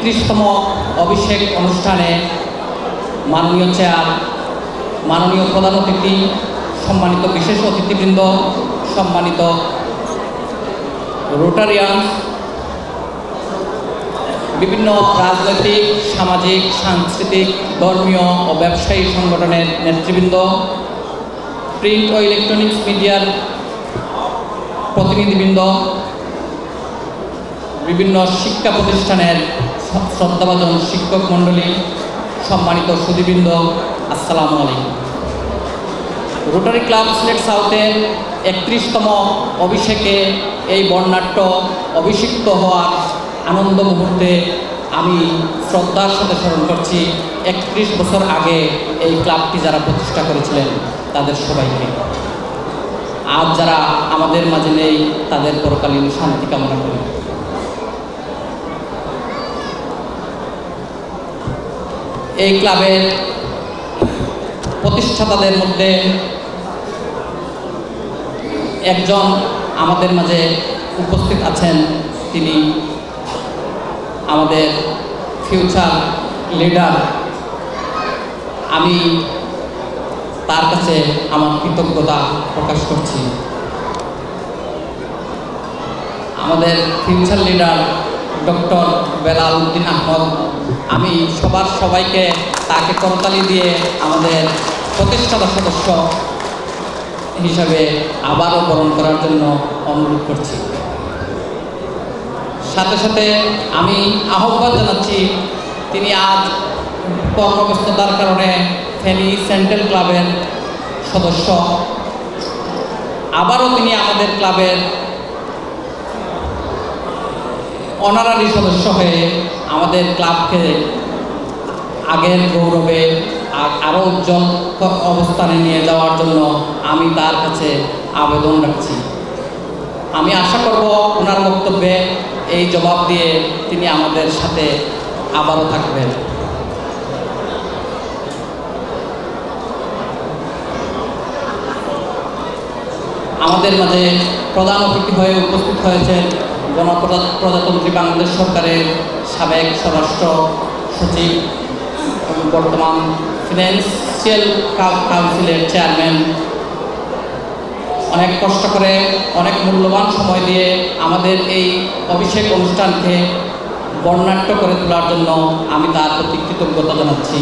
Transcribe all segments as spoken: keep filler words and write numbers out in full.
একত্রিশতম অভিষেক অনুষ্ঠানে মাননীয় চেয়ার, মাননীয় প্রধান অতিথি, সম্মানিত বিশেষ অতিথিবৃন্দ, সম্মানিত রোটারিয়ান, বিভিন্ন রাজনৈতিক, সামাজিক, সাংস্কৃতিক, ধর্মীয় ও ব্যবসায়ী সংগঠনের নেতৃবৃন্দ, প্রিন্ট ও ইলেকট্রনিক্স মিডিয়ার প্রতিনিধিবৃন্দ, বিভিন্ন শিক্ষা প্রতিষ্ঠানের শ্রদ্ধাভাজন শিক্ষক মণ্ডলী, সম্মানিত সুধীবৃন্দ, আসসালামু আলাইকুম। রোটারি ক্লাব সিলেট সাউথের একত্রিশতম অভিষেকে এই বর্ণাঢ্য অভিষিক্ত হওয়ার আনন্দ মুহূর্তে আমি শ্রদ্ধার সাথে স্মরণ করছি একত্রিশ বছর আগে এই ক্লাবটি যারা প্রতিষ্ঠা করেছিলেন তাদের সবাইকে। আজ যারা আমাদের মাঝে নেই তাদের পরকালীন শান্তি কামনা করি। এই ক্লাবের প্রতিষ্ঠাতাদের মধ্যে একজন আমাদের মাঝে উপস্থিত আছেন, তিনি আমাদের ফিউচার লিডার। আমি তার কাছে আমার কৃতজ্ঞতা প্রকাশ করছি। আমাদের future leader doctor Belal Uddin Ahmed, আমি সবার সবাইকে তাকে করতালি দিয়ে আমাদের প্রতিষ্ঠাতা সদস্য হিসাবে আবারও বরণ করার জন্য অনুরোধ করছি। সাথে সাথে আমি আহ্বান জানাচ্ছি, তিনি আজ কর্মব্যস্ততার কারণে ফেনী সেন্ট্রাল ক্লাবের সদস্য, আবারও তিনি আমাদের ক্লাবের অনারারি সদস্য হয়ে আমাদের ক্লাবকে আগের গৌরবে আরও উজ্জ্বল অবস্থানে নিয়ে যাওয়ার জন্য আমি তার কাছে আবেদন রাখছি। আমি আশা করব ওনার বক্তব্যে এই জবাব দিয়ে তিনি আমাদের সাথে আবারও থাকবেন। আমাদের মাঝে প্রধান অতিথি হয়ে উপস্থিত হয়েছেন গণপ্রজাতন্ত্রী বাংলাদেশ সরকারের সাবেক স্বরাষ্ট্র সচিব এবং বর্তমান ফিনান্সিয়াল কাউন্সিলের চেয়ারম্যান। অনেক কষ্ট করে, অনেক মূল্যবান সময় দিয়ে আমাদের এই অভিষেক অনুষ্ঠানকে বর্ণাঢ্য করে তোলার জন্য আমি তার প্রতি কৃতজ্ঞতা জানাচ্ছি।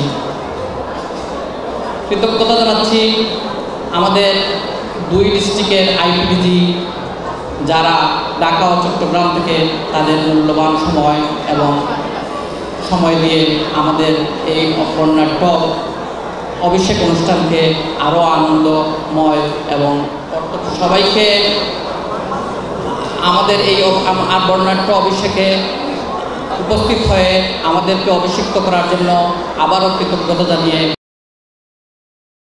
কৃতজ্ঞতা জানাচ্ছি আমাদের দুই ডিস্ট্রিক্টের আইপিডিজি যারা ঢাকা ও চট্টগ্রাম থেকে তাদের মূল্যবান সময় এবং সময় দিয়ে আমাদের এই বর্ণাঢ্য অভিষেক অনুষ্ঠানকে আরও আনন্দময় এবং সবাইকে আমাদের এই বর্ণাঢ্য অভিষেকে উপস্থিত হয়ে আমাদেরকে অভিষিক্ত করার জন্য আবারও কৃতজ্ঞতা জানিয়ে